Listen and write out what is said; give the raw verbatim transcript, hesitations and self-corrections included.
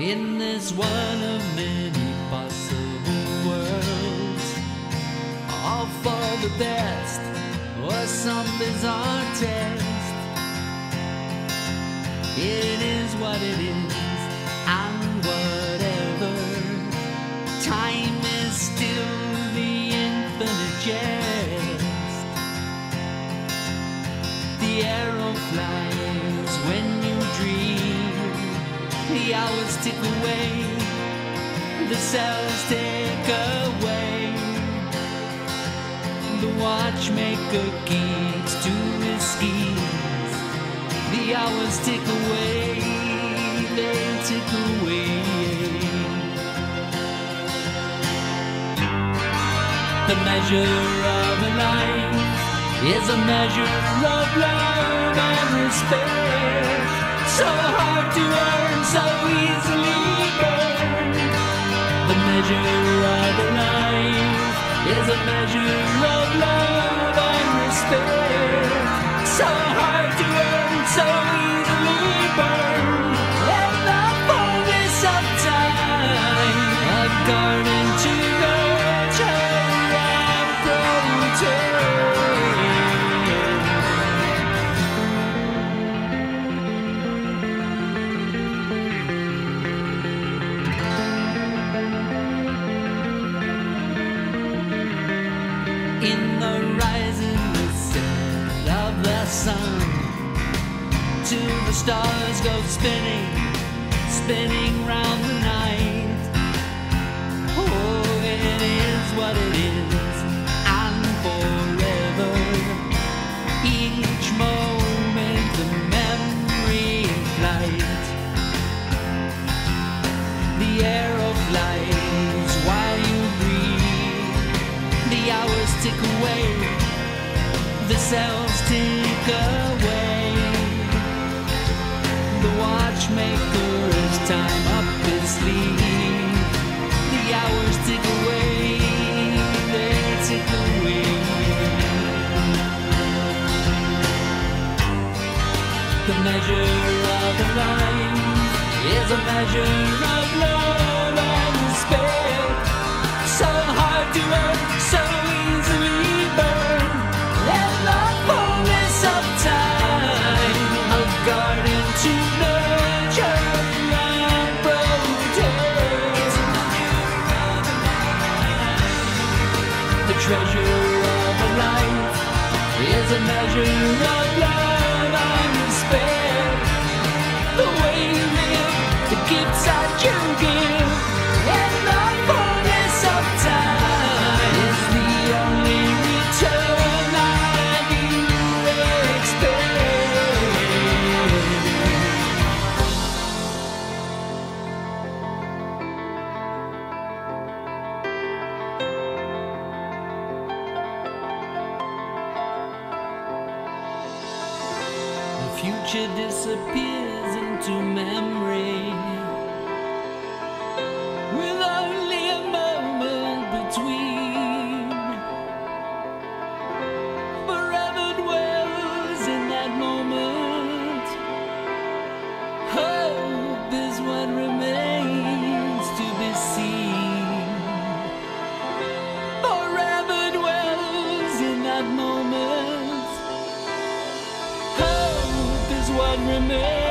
in this one of many possible worlds, all for the best or some bizarre test. It is what it is, and whatever. Time is still the infinite jest. The arrow flies when you dream. The hours tick away, the cells take away. The watchmaker keeps to his schemes. The hours tick away, they tick away. The measure of a life is a measure of love and respect. So hard to earn, so easily burned. The measure of a life is a measure of love and respect. So hard to earn, so easily burned. In the fullness of time, a garden to nurture and protect. In the rising and set of the sun, till the stars go spinning, spinning round the night. Oh, it is what it is, and forever. Each moment a memory in flight. The arrow flies while you breathe. The hours tick away, the cells tick away. The watchmaker has time up his sleeve. The hours tick away, they tick away. The measure of a life is a measure of love and respect. So hard to earn, so easily burned. In the fullness of time, a garden to nurture and protect. The treasure of a life is a measure of love and respect. The way you live, the gifts that you give. In the fullness of time is the only return that you expect. The future disappears into memory, with only a moment between. Forever dwells in that moment. Hope is what remains to be seen. Forever dwells in that moment. Hope is what remains